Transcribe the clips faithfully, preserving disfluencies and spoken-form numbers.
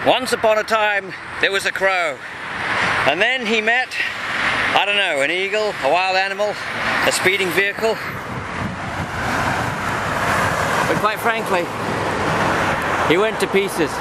Once upon a time there was a crow, and then he met, I don't know, an eagle, a wild animal, a speeding vehicle. But quite frankly, he went to pieces.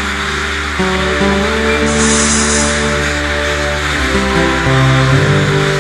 Thank you.